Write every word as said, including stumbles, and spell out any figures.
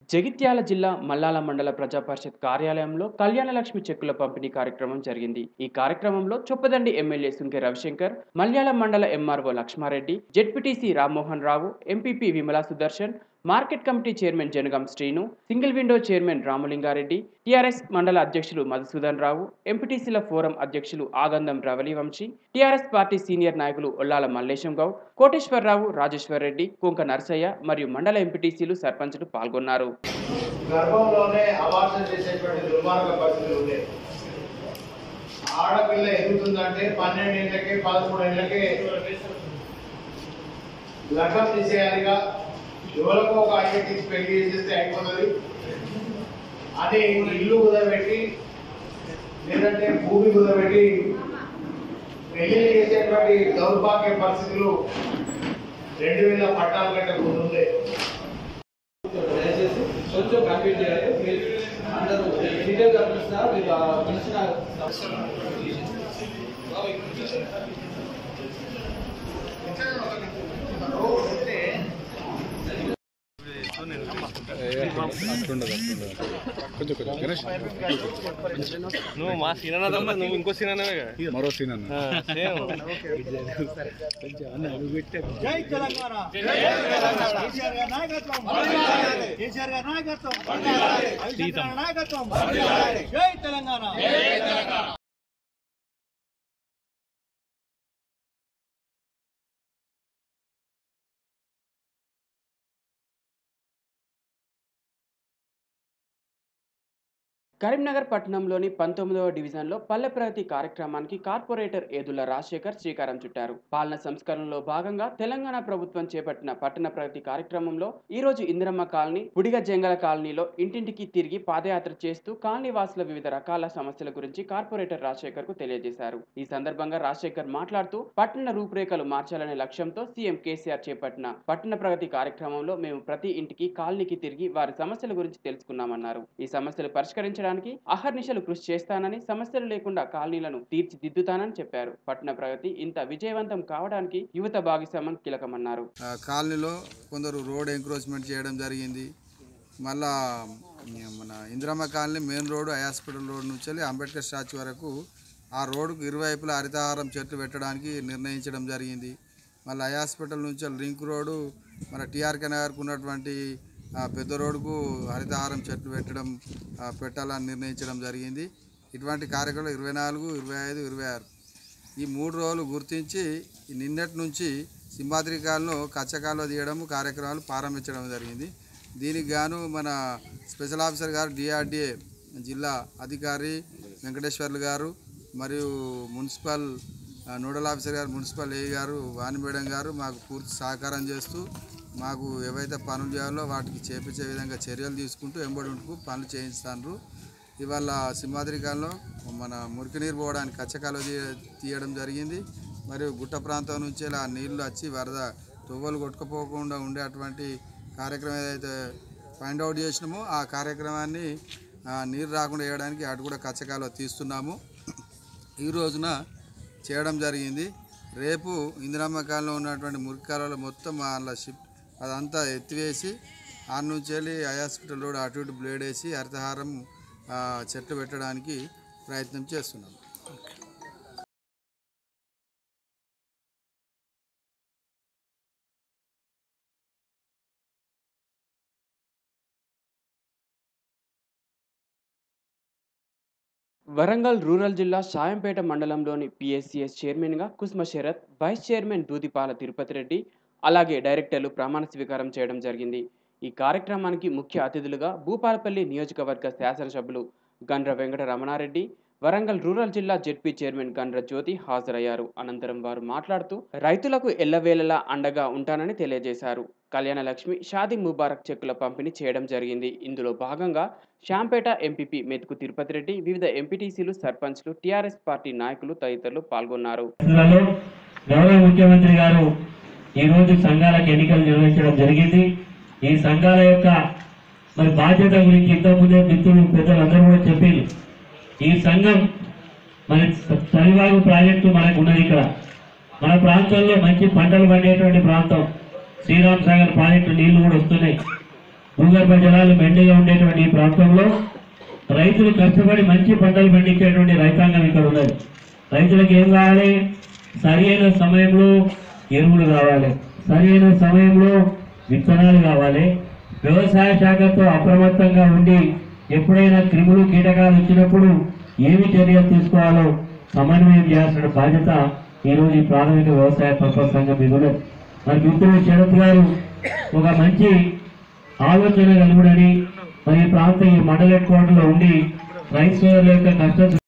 జగిత్యాల జిల్లా మల్లాల మండల ప్రజా పరిషత్ కార్యాలయంలో కళ్యాణలక్ష్మి చెక్కుల పంపిణీ కార్యక్రమం జరిగింది. ఈ కార్యక్రమంలో చొప్పదండి ఎమ్మెల్యే సుంకె రవిశంకర్, మల్యాల మండల MRO Lakshma Reddy, ZPTC Rammohan Rao, MPP Vimala Sudarshan, market committee chairman Janagam Srinu, single window chairman Ramalinga Reddy, TRS మండల అధ్యక్షులు మధుసూదన్ రావు, ఎంపీటీసీల ఫోరం అధ్యక్షులు Agandam Ravali Vamshi, TRS party senior నాయకులు ఒల్లాల మల్లేశం గౌడ్, కోటేశ్వరరావు, రాజేశ్వర్ రెడ్డి, కుంక నర్సయ్య మరియు మండల ఎంపీటీసీలు సర్పంచులు పాల్గొన్నారు. గర్భంలోనే అవార్షణ చేసేటువంటి దుర్మార్గ పరిస్థితులు ఉన్నాయి. ఆడపిల్ల ఎదుగుతుందంటే పన్నెండు ఏళ్ళకే పదమూడు ఏళ్ళకే లగ్నం తీసేయాలిగా, ఎవరికో ఒక ఐఐటీకి పెళ్లి చేసేస్తే అయిపోతుంది అని ఇల్లు కుదబెట్టి లేదంటే భూమి కుదబెట్టి పెళ్లి చేసేటువంటి దౌర్భాగ్య పరిస్థితులు రెండు వేల పద్నాలుగు కంటే ముందుంది. దయచేసి కొంచెం కంప్లీట్ చేయాలి. మీరు అందరూ డీటెయిల్గా పిలిచినా మీరు పిలిచిన నువ్వు మా సీన్ అన్నదమ్మా, నువ్వు ఇంకో సీన్ అన్నవే మరో సీన్ అన్న. జై తెలంగాణ, కేసీఆర్ గారి నాయకత్వం, కేసీఆర్ గారి నాయకత్వం, నాయకత్వం, జై తెలంగాణ. కరీంనగర్ పట్టణంలోని పంతొమ్మిదవ డివిజన్లో పల్లె ప్రగతి కార్యక్రమానికి కార్పొరేటర్ ఏదుల రాజశేఖర్ శ్రీకారం చుట్టారు. పాలన సంస్కరణలో భాగంగా తెలంగాణ ప్రభుత్వం చేపట్టిన పట్టణ ప్రగతి కార్యక్రమంలో ఈ రోజు ఇందిరమ్మ కాలనీ, బుడిగ జంగల కాలనీలో ఇంటింటికి తిరిగి పాదయాత్ర చేస్తూ కాలనీ వాసుల వివిధ రకాల సమస్యల గురించి కార్పొరేటర్ రాజశేఖర్ కు తెలియజేశారు. ఈ సందర్భంగా రాజశేఖర్ మాట్లాడుతూ పట్టణ రూపురేఖలు మార్చాలనే లక్ష్యంతో సీఎం కేసీఆర్ చేపట్టిన పట్టణ ప్రగతి కార్యక్రమంలో మేము ప్రతి ఇంటికి కాలనీకి తిరిగి వారి సమస్యల గురించి తెలుసుకున్నామన్నారు. ఈ సమస్యలు పరిష్కరించడానికి అహర్నిశలు కృషి చేస్తానని, సమస్యలు లేకుండా కాలనీలను తీర్చిదిద్దుతానని చెప్పారు. పట్టణ ప్రగతి ఇంత విజయవంతం కావడానికి యువత భాగస్వామ్యం కీలకమన్నారు. కాలనీలో కొందరు రోడ్ ఎంక్రోచ్మెంట్ చేయడం జరిగింది. మళ్ళా మన Indiramma colony main road hospital road నుంచి వెళ్ళి అంబేద్కర్ స్టాచ్యూ వరకు ఆ రోడ్డుకు ఇరువైపులా హరితహారం చెట్లు పెట్టడానికి నిర్ణయించడం జరిగింది. మళ్ళీ హాస్పిటల్ నుంచి లింక్ రోడ్డు మన టీఆర్కే నగర్కు ఉన్నటువంటి పెద్ద రోడ్డుకు హరితహారం చెట్లు పెట్టడం పెట్టాలని నిర్ణయించడం జరిగింది. ఇటువంటి కార్యక్రమాలు ఇరవై నాలుగు ఇరవై ఐదు ఇరవై ఆరు ఈ మూడు రోజులు గుర్తించి నిన్నటి నుంచి సింహాద్రి కాలంలో కచ్చకాల్లో తీయడం కార్యక్రమాలు ప్రారంభించడం జరిగింది. దీనికి గాను మన స్పెషల్ ఆఫీసర్ గారు డిఆర్డిఏ జిల్లా అధికారి వెంకటేశ్వర్లు గారు మరియు మున్సిపల్ నోడల్ ఆఫీసర్ గారు మున్సిపల్ ఏ గారు వాణి మేడం గారు మాకు పూర్తి సహకారం చేస్తూ మాకు ఏవైతే పనులు చేయాలో వాటికి చేపించే విధంగా చర్యలు తీసుకుంటూ ఎంబడుంటుకు పనులు చేయిస్తారు. ఇవాళ సింహాద్రి కాలంలో మన మురికి నీరు పోవడానికి కచ్చకాలు తీయడం జరిగింది. మరియు గుట్ట ప్రాంతం నుంచి ఇలా నీళ్లు వచ్చి వరద తువ్వలు కొట్టుకుపోకుండా ఉండేటువంటి కార్యక్రమం ఏదైతే ఫైండ్ అవుట్ చేసినామో ఆ కార్యక్రమాన్ని నీరు రాకుండా వేయడానికి అటు కూడా కచ్చకాలు తీస్తున్నాము. ఈ రోజున చేయడం జరిగింది. రేపు ఇందిరమ్మ కాలంలో ఉన్నటువంటి మురికి కాలంలో మొత్తం అలా షిఫ్ట్ అదంతా ఎత్తివేసి ఆ నుంచి వెళ్ళి హాస్పిటల్ రోడ్ అటు ఇటు బ్లేడ్ వేసి హరితహారం చెట్లు పెట్టడానికి ప్రయత్నం చేస్తున్నాం. వరంగల్ రూరల్ జిల్లా షాయంపేట మండలంలోని పిఎస్సిఎస్ చైర్మన్గా కుస్మ శరత్, వైస్ చైర్మన్ దూదిపాల తిరుపతి రెడ్డి, అలాగే డైరెక్టర్లు ప్రమాణ స్వీకారం చేయడం జరిగింది. ఈ కార్యక్రమానికి ముఖ్య అతిథులుగా భూపాలపల్లి నియోజకవర్గ శాసనసభ్యులు గండ్ర వెంకట రమణారెడ్డి, వరంగల్ రూరల్ జిల్లా జెడ్పీ చైర్మన్ గండ్ర జ్యోతి హాజరయ్యారు. అనంతరం వారు మాట్లాడుతూ రైతులకు ఎల్లవేళలా అండగా ఉంటానని తెలియజేశారు. కళ్యాణలక్ష్మి, షాదీ ముబారక్ చెక్కుల పంపిణీ చేయడం జరిగింది. ఇందులో భాగంగా షాంపేట ఎంపీపీ మెతుకు తిరుపతి రెడ్డి, వివిధ ఎంపీటీసీలు, సర్పంచ్లు, టీఆర్ఎస్ పార్టీ నాయకులు తదితరులు పాల్గొన్నారు. గౌరవ ముఖ్యమంత్రి గారు ఈరోజు సంఘాలకు ఎన్నికలు నిర్వహించడం జరిగింది. ఈ సంఘాల యొక్క మరి బాధ్యత గురించి ఇంతకుముందే మిత్రులు పెద్దలందరూ కూడా చెప్పింది. ఈ సంఘం మరి తలివాగు ప్రాజెక్టు మనకు ఉన్నది. ఇక్కడ మన ప్రాంతంలో మంచి పంటలు పండేటువంటి ప్రాంతం. శ్రీరామ్ సాగర్ ప్రాజెక్టు నీళ్లు కూడా వస్తున్నాయి. భూగర్భ జలాలు మెండుగా ఉండేటువంటి ఈ ప్రాంతంలో రైతులు కష్టపడి మంచి పంటలు పండించేటువంటి రైతాంగం ఇక్కడ ఉన్నది. రైతులకు ఏం కావాలి? సరి అయిన సమయంలో ఎరువులు కావాలి, సరి అయిన సమయంలో విత్తనాలు కావాలి. వ్యవసాయ శాఖతో అప్రమత్తంగా ఉండి ఎప్పుడైనా క్రిములు కీటకాలు వచ్చినప్పుడు ఏమి చర్యలు తీసుకోవాలో సమన్వయం చేయాల్సిన బాధ్యత ఈరోజు ఈ ప్రాథమిక వ్యవసాయ పరపతి సంఘం మీద ఉన్నది. మరి మిత్రుడు శరత్ గారు ఒక మంచి ఆలోచన కలుగుడని మరి ఈ ప్రాంత ఈ మండల హెడ్ క్వార్టర్లో ఉండి రైతు సోదరుల యొక్క కష్ట